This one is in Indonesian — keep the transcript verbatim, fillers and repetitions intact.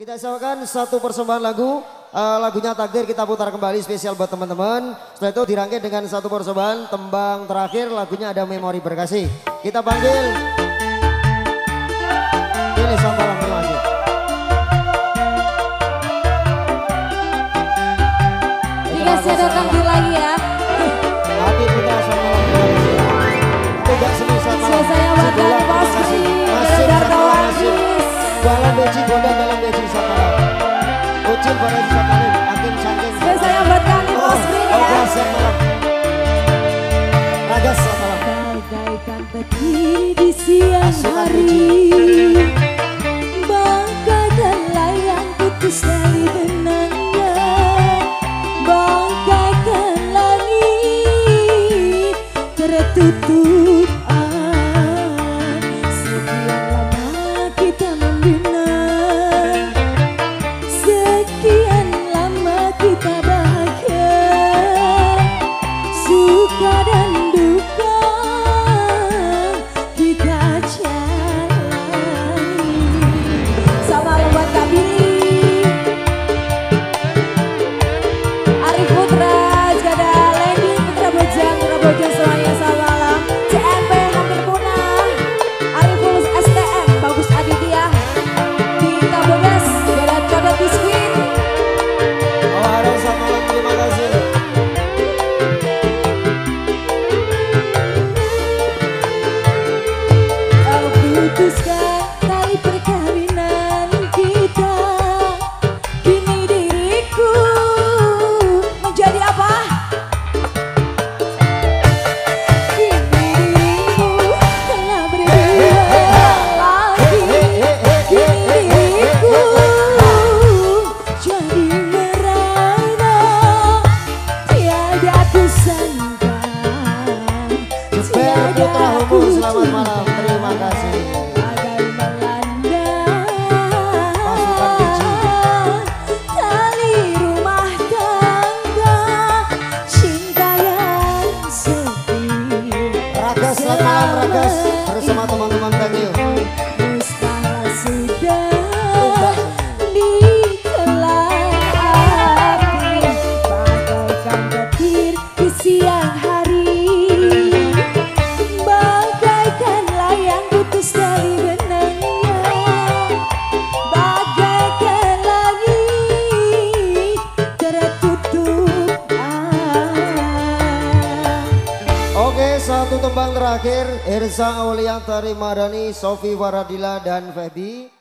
Kita siapkan satu persembahan lagu, uh, lagunya Takdir kita putar kembali spesial buat teman-teman. Setelah itu dirangkai dengan satu persembahan tembang terakhir, lagunya ada Memori Berkasih. Kita panggil ini Santalam, terima kasih. Dikasih ada takdir lagi ya. Hati kita Santalam, terima kasih. Tidak semisal malam. Saya buatkan bos Masih Santalam, masih. Dalam beci gondang dalam beci Santalam. Ucil pada Santalam, akim cangking. Saya buatkan bos ya. Ragas Santalam. Ragas Santalam. Bagaikan petir di siang hari, bagaikan layang putus dari benangnya, bagaikan langit tertutup awan. Sekian lama kita membina, sekian lama kita bahagia, suka dan duka kita jalani. Sama buat Kak Billy, Arif Putra, Jada Lady, Putra Bojang, Putra Bojang semuanya selamat malam. C M P hampir punah, Arif lulus S T M, Bagus Aditya, Tika Bodas, Jada Codot Biskuit. Oh, ada Santalam, terima kasih. Kau putuskan tali perkawinan kita, kini diriku menjadi apa? Kini dirimu telah berbeda lagi, kini diriku jadi merana, tiada kusangka, Jeper Putra Humu, selamat malam, terima kasih. bagai melanda Pasukan biji. tali rumah tangga, cinta yang sepi. Ragas, selamat malam Ragas, bersama teman-teman thank you. Mustahil sudah ditelan api, bagaikan petir di siang hari, bagaikan layang putus dari benangnya, bagaikan langit tertutup awan. Oke, satu tembang terakhir, Irsa Auliantari Madani, Sofi Faradila dan Feby.